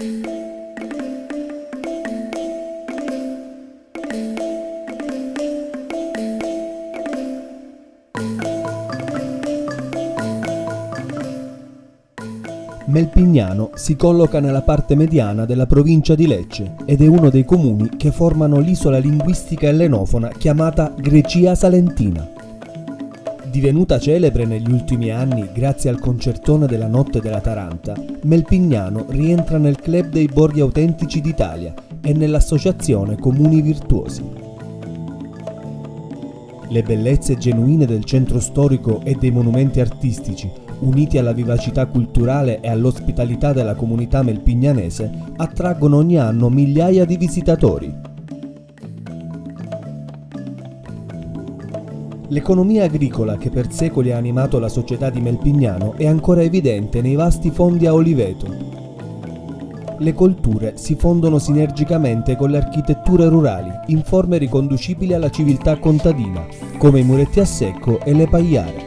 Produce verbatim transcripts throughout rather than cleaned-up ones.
Melpignano si colloca nella parte mediana della provincia di Lecce ed è uno dei comuni che formano l'isola linguistica ellenofona chiamata Grecia Salentina. Divenuta celebre negli ultimi anni grazie al concertone della Notte della Taranta, Melpignano rientra nel Club dei Borghi Autentici d'Italia e nell'associazione Comuni Virtuosi. Le bellezze genuine del centro storico e dei monumenti artistici, uniti alla vivacità culturale e all'ospitalità della comunità melpignanese, attraggono ogni anno migliaia di visitatori. L'economia agricola che per secoli ha animato la società di Melpignano è ancora evidente nei vasti fondi a oliveto. Le colture si fondono sinergicamente con le architetture rurali in forme riconducibili alla civiltà contadina, come i muretti a secco e le pagliare.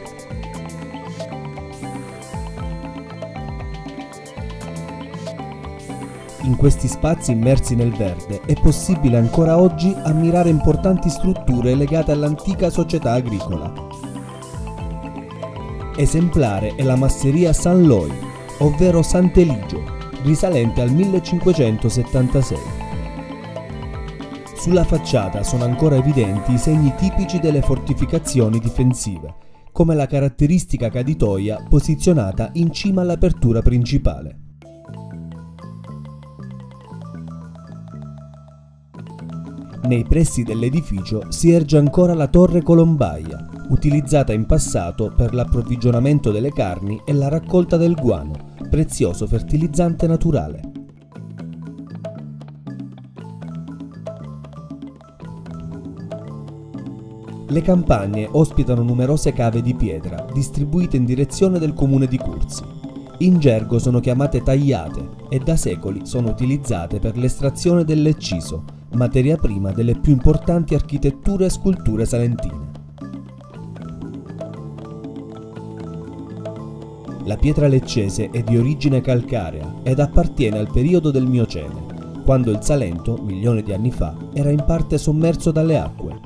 In questi spazi immersi nel verde è possibile ancora oggi ammirare importanti strutture legate all'antica società agricola. Esemplare è la masseria San Loi, ovvero Sant'Eligio, risalente al millecinquecentosettantasei. Sulla facciata sono ancora evidenti i segni tipici delle fortificazioni difensive, come la caratteristica caditoia posizionata in cima all'apertura principale. Nei pressi dell'edificio si erge ancora la torre colombaia, utilizzata in passato per l'approvvigionamento delle carni e la raccolta del guano, prezioso fertilizzante naturale. Le campagne ospitano numerose cave di pietra, distribuite in direzione del comune di Curzi. In gergo sono chiamate tagliate e da secoli sono utilizzate per l'estrazione del lecciso, materia prima delle più importanti architetture e sculture salentine. La pietra leccese è di origine calcarea ed appartiene al periodo del Miocene, quando il Salento, milioni di anni fa, era in parte sommerso dalle acque.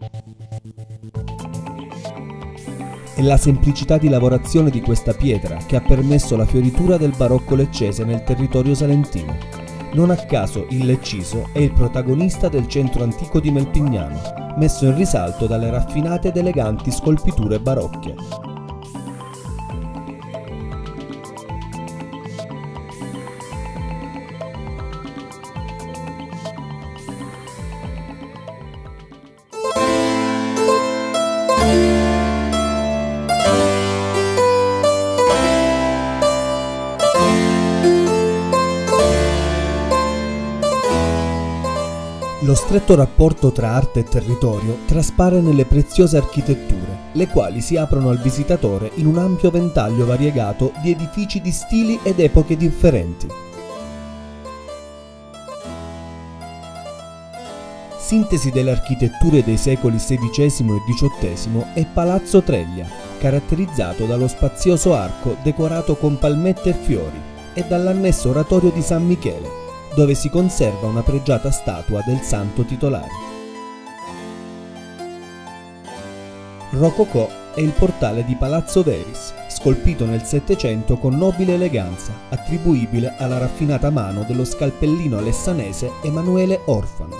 È la semplicità di lavorazione di questa pietra che ha permesso la fioritura del barocco leccese nel territorio salentino. Non a caso il lecciso è il protagonista del centro antico di Melpignano, messo in risalto dalle raffinate ed eleganti scolpiture barocche. Lo stretto rapporto tra arte e territorio traspare nelle preziose architetture, le quali si aprono al visitatore in un ampio ventaglio variegato di edifici di stili ed epoche differenti. Sintesi delle architetture dei secoli sedicesimo e diciottesimo è Palazzo Treglia, caratterizzato dallo spazioso arco decorato con palmette e fiori e dall'annesso oratorio di San Michele, dove si conserva una pregiata statua del santo titolare. Rococò è il portale di Palazzo Veris, scolpito nel Settecento con nobile eleganza, attribuibile alla raffinata mano dello scalpellino alessanese Emanuele Orfano.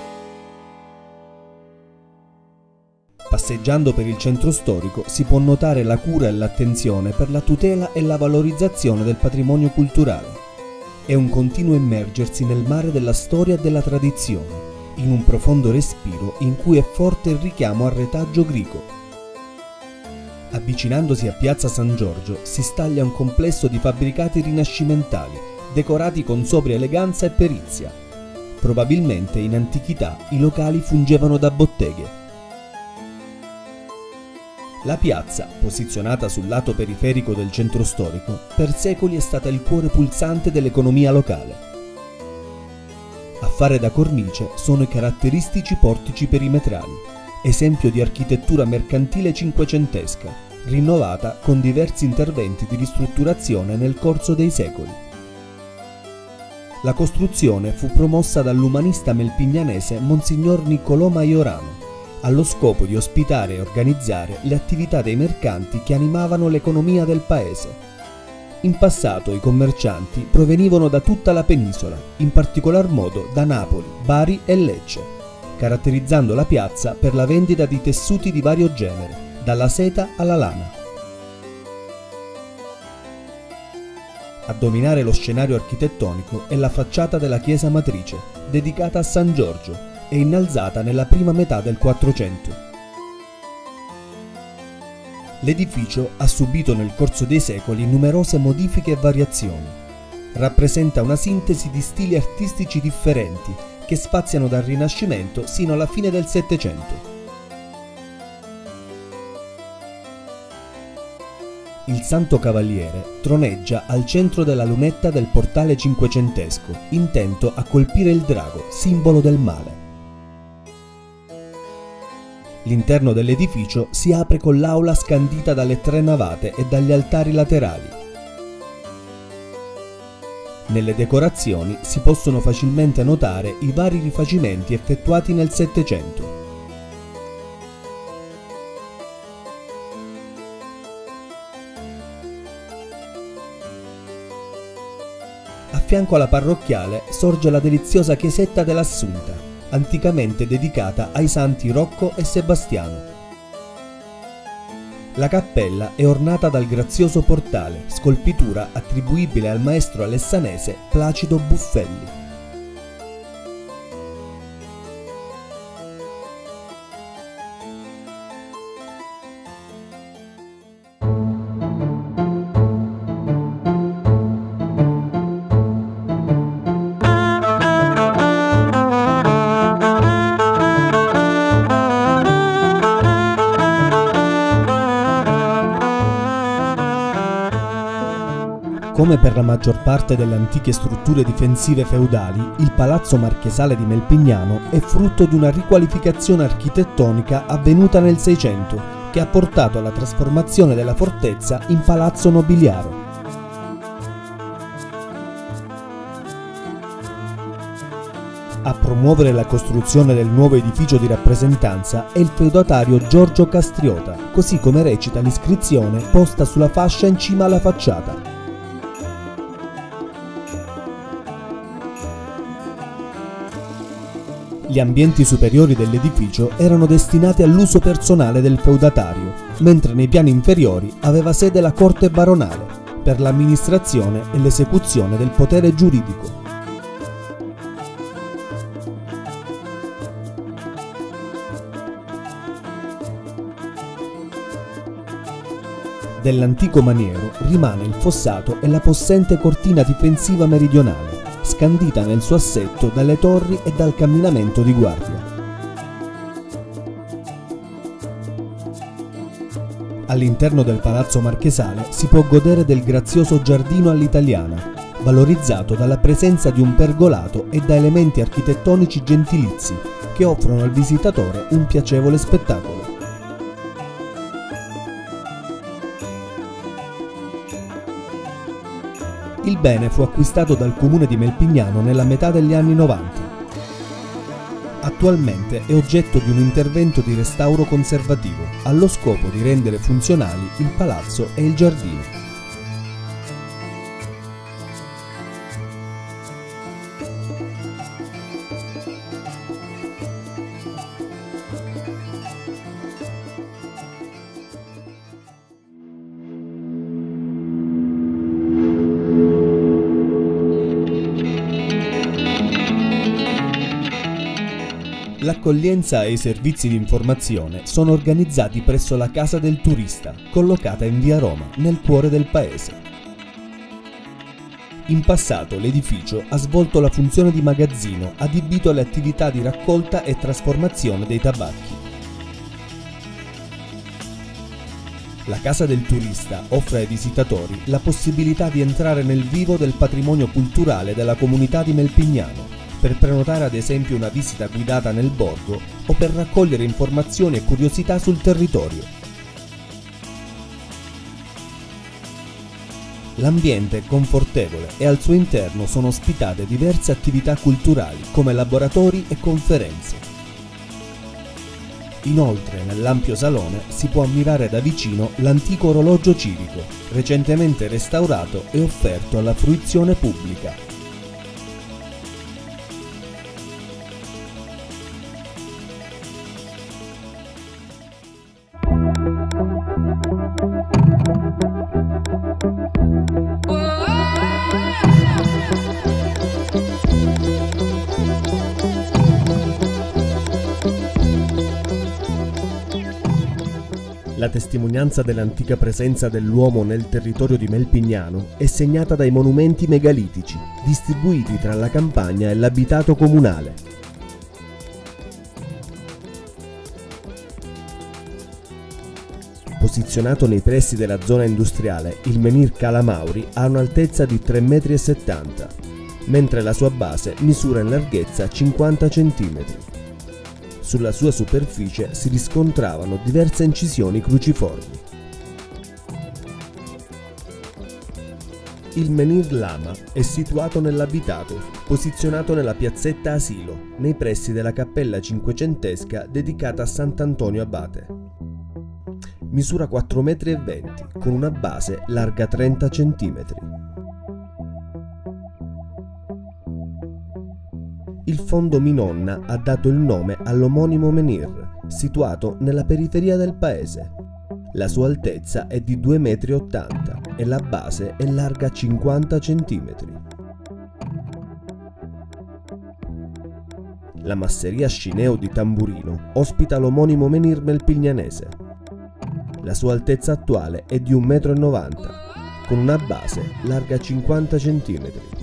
Passeggiando per il centro storico si può notare la cura e l'attenzione per la tutela e la valorizzazione del patrimonio culturale. È un continuo immergersi nel mare della storia e della tradizione, in un profondo respiro in cui è forte il richiamo al retaggio greco. Avvicinandosi a Piazza San Giorgio si staglia un complesso di fabbricati rinascimentali, decorati con sobria eleganza e perizia. Probabilmente in antichità i locali fungevano da botteghe. La piazza, posizionata sul lato periferico del centro storico, per secoli è stata il cuore pulsante dell'economia locale. A fare da cornice sono i caratteristici portici perimetrali, esempio di architettura mercantile cinquecentesca, rinnovata con diversi interventi di ristrutturazione nel corso dei secoli. La costruzione fu promossa dall'umanista melpignanese Monsignor Niccolò Majorano, allo scopo di ospitare e organizzare le attività dei mercanti che animavano l'economia del paese. In passato i commercianti provenivano da tutta la penisola, in particolar modo da Napoli, Bari e Lecce, caratterizzando la piazza per la vendita di tessuti di vario genere, dalla seta alla lana. A dominare lo scenario architettonico è la facciata della chiesa matrice, dedicata a San Giorgio e innalzata nella prima metà del Quattrocento. L'edificio ha subito nel corso dei secoli numerose modifiche e variazioni. Rappresenta una sintesi di stili artistici differenti che spaziano dal Rinascimento sino alla fine del Settecento. Il Santo Cavaliere troneggia al centro della lunetta del portale cinquecentesco, intento a colpire il drago, simbolo del male. L'interno dell'edificio si apre con l'aula scandita dalle tre navate e dagli altari laterali. Nelle decorazioni si possono facilmente notare i vari rifacimenti effettuati nel Settecento. A fianco alla parrocchiale sorge la deliziosa chiesetta dell'Assunta, anticamente dedicata ai santi Rocco e Sebastiano. La cappella è ornata dal grazioso portale, scolpitura attribuibile al maestro alessanese Placido Buffelli. Come per la maggior parte delle antiche strutture difensive feudali, il Palazzo Marchesale di Melpignano è frutto di una riqualificazione architettonica avvenuta nel Seicento, che ha portato alla trasformazione della fortezza in palazzo nobiliare. A promuovere la costruzione del nuovo edificio di rappresentanza è il feudatario Giorgio Castriota, così come recita l'iscrizione posta sulla fascia in cima alla facciata. Gli ambienti superiori dell'edificio erano destinati all'uso personale del feudatario, mentre nei piani inferiori aveva sede la corte baronale, per l'amministrazione e l'esecuzione del potere giuridico. Dell'antico maniero rimane il fossato e la possente cortina difensiva meridionale, scandita nel suo assetto dalle torri e dal camminamento di guardia. All'interno del Palazzo Marchesale si può godere del grazioso giardino all'italiana, valorizzato dalla presenza di un pergolato e da elementi architettonici gentilizi che offrono al visitatore un piacevole spettacolo. Il bene fu acquistato dal comune di Melpignano nella metà degli anni novanta. Attualmente è oggetto di un intervento di restauro conservativo, allo scopo di rendere funzionali il palazzo e il giardino. L'accoglienza e i servizi di informazione sono organizzati presso la Casa del Turista, collocata in via Roma, nel cuore del paese. In passato l'edificio ha svolto la funzione di magazzino adibito alle attività di raccolta e trasformazione dei tabacchi. La Casa del Turista offre ai visitatori la possibilità di entrare nel vivo del patrimonio culturale della comunità di Melpignano, per prenotare ad esempio una visita guidata nel borgo o per raccogliere informazioni e curiosità sul territorio. L'ambiente è confortevole e al suo interno sono ospitate diverse attività culturali come laboratori e conferenze. Inoltre, nell'ampio salone si può ammirare da vicino l'antico orologio civico, recentemente restaurato e offerto alla fruizione pubblica. La testimonianza dell'antica presenza dell'uomo nel territorio di Melpignano è segnata dai monumenti megalitici, distribuiti tra la campagna e l'abitato comunale. Posizionato nei pressi della zona industriale, il menhir Cala Mauri ha un'altezza di tre virgola settanta metri, mentre la sua base misura in larghezza cinquanta centimetri. Sulla sua superficie si riscontravano diverse incisioni cruciformi. Il menhir Lama è situato nell'abitato, posizionato nella piazzetta Asilo, nei pressi della cappella cinquecentesca dedicata a Sant'Antonio Abate. Misura quattro virgola venti metri, con una base larga trenta centimetri. Il fondo Minonna ha dato il nome all'omonimo menhir, situato nella periferia del paese. La sua altezza è di due virgola ottanta metri e la base è larga cinquanta centimetri. La masseria Scineo di Tamburino ospita l'omonimo menhir melpignanese. La sua altezza attuale è di un virgola novanta metri, con una base larga cinquanta centimetri.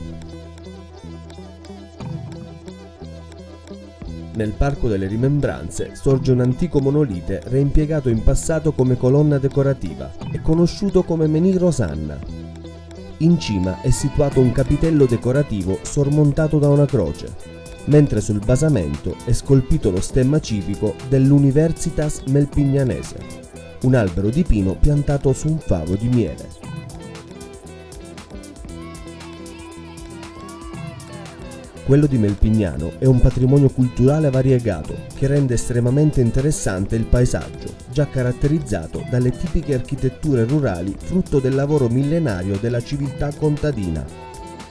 Nel Parco delle Rimembranze sorge un antico monolite reimpiegato in passato come colonna decorativa e conosciuto come menhir Osanna. In cima è situato un capitello decorativo sormontato da una croce, mentre sul basamento è scolpito lo stemma civico dell'Universitas Melpignanese, un albero di pino piantato su un favo di miele. Quello di Melpignano è un patrimonio culturale variegato che rende estremamente interessante il paesaggio, già caratterizzato dalle tipiche architetture rurali frutto del lavoro millenario della civiltà contadina.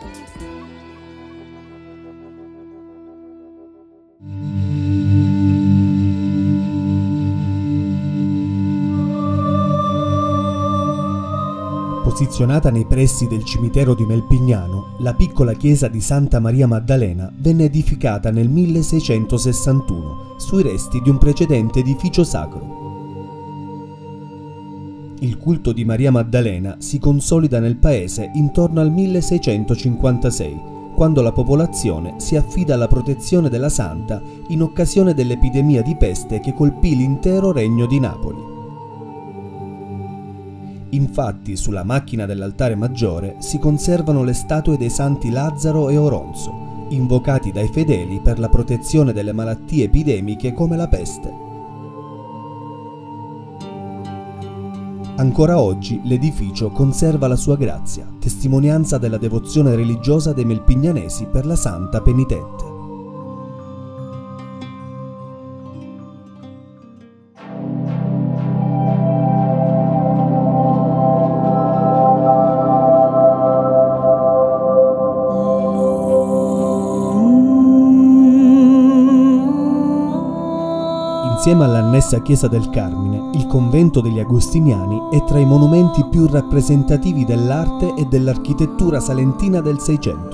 Posizionata nei pressi del cimitero di Melpignano, la piccola chiesa di Santa Maria Maddalena venne edificata nel milleseicentosessantuno sui resti di un precedente edificio sacro. Il culto di Maria Maddalena si consolida nel paese intorno al milleseicentocinquantasei, quando la popolazione si affida alla protezione della santa in occasione dell'epidemia di peste che colpì l'intero regno di Napoli. Infatti, sulla macchina dell'altare maggiore si conservano le statue dei santi Lazzaro e Oronzo, invocati dai fedeli per la protezione dalle malattie epidemiche come la peste. Ancora oggi l'edificio conserva la sua grazia, testimonianza della devozione religiosa dei melpignanesi per la santa penitente. Insieme all'annessa chiesa del Carmine, il convento degli Agostiniani è tra i monumenti più rappresentativi dell'arte e dell'architettura salentina del Seicento.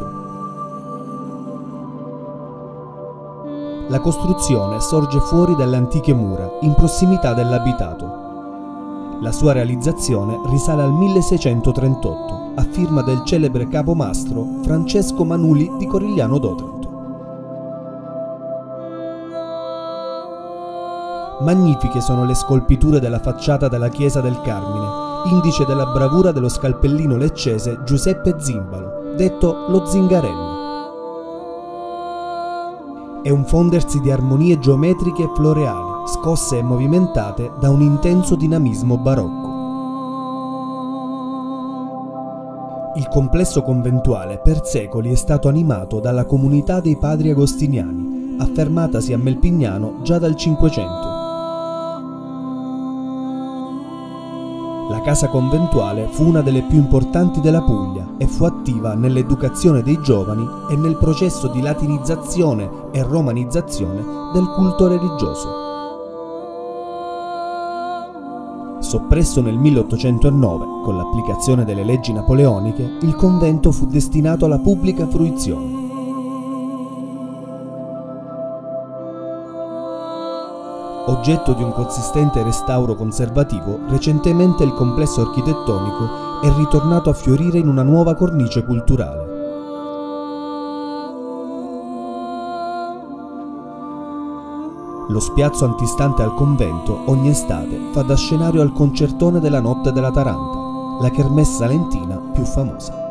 La costruzione sorge fuori dalle antiche mura, in prossimità dell'abitato. La sua realizzazione risale al milleseicentotrentotto, a firma del celebre capomastro Francesco Manuli di Corigliano d'Otranto. Magnifiche sono le scolpiture della facciata della chiesa del Carmine, indice della bravura dello scalpellino leccese Giuseppe Zimbalo, detto lo Zingarello. È un fondersi di armonie geometriche e floreali, scosse e movimentate da un intenso dinamismo barocco. Il complesso conventuale per secoli è stato animato dalla comunità dei padri agostiniani, affermatasi a Melpignano già dal Cinquecento. La casa conventuale fu una delle più importanti della Puglia e fu attiva nell'educazione dei giovani e nel processo di latinizzazione e romanizzazione del culto religioso. Soppresso nel milleottocentonove, con l'applicazione delle leggi napoleoniche, il convento fu destinato alla pubblica fruizione. Oggetto di un consistente restauro conservativo, recentemente il complesso architettonico è ritornato a fiorire in una nuova cornice culturale. Lo spiazzo antistante al convento, ogni estate, fa da scenario al concertone della Notte della Taranta, la kermesse salentina più famosa.